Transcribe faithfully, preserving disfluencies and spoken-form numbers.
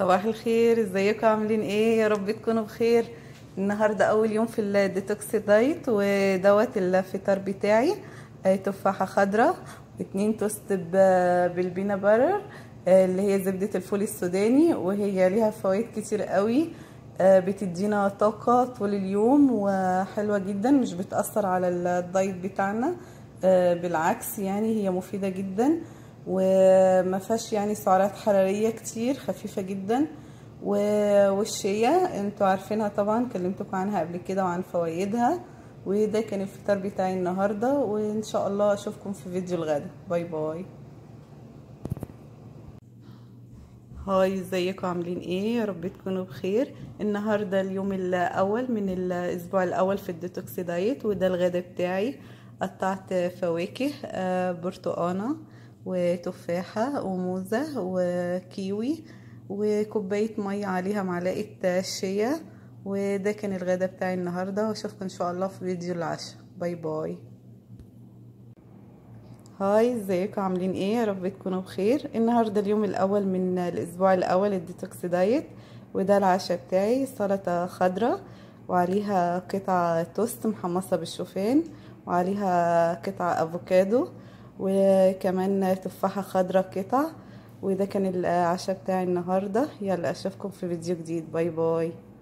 صباح الخير، ازيكم؟ عاملين ايه؟ يا رب تكونوا بخير. النهارده اول يوم في الديتوكس دايت ودوت الفطار بتاعي. آه، تفاحه خضراء واتنين توست ب- بالبينا بارر، آه، اللي هي زبده الفول السوداني، وهي ليها فوائد كتير قوي. آه، بتدينا طاقه طول اليوم وحلوه جدا، مش بتاثر على الدايت بتاعنا. آه، بالعكس يعني هي مفيده جدا، وما فيهاش يعني سعرات حراريه كتير، خفيفه جدا. و- والشيا انتوا عارفينها طبعا، كلمتكم عنها قبل كده وعن فوائدها. وده كان الفطار بتاعي النهارده، وان شاء الله اشوفكم في فيديو الغدا. باي باي. هاي، ازيكم؟ عاملين ايه؟ يا رب تكونوا بخير. النهارده اليوم الاول من الاسبوع الاول في الديتوكس دايت، وده الغدا بتاعي. قطعت فواكه، آه، برتقانه وتفاحه وموزه وكيوي وكوبايه ميه عليها معلقه شيا. وده كان الغدا بتاعي النهارده، واشوفكم ان شاء الله في فيديو العشاء. باي باي. هاي، ازيكم؟ عاملين ايه؟ يا رب تكونوا بخير. النهارده اليوم الاول من الاسبوع الاول الديتوكس دايت، وده العشاء بتاعي. سلطه خضراء وعليها قطع توست محمصه بالشوفان، وعليها قطع افوكادو، وكمان تفاحه خضراء قطع. وده كان العشاء بتاعي النهارده. يلا اشوفكم في فيديو جديد. باي باي.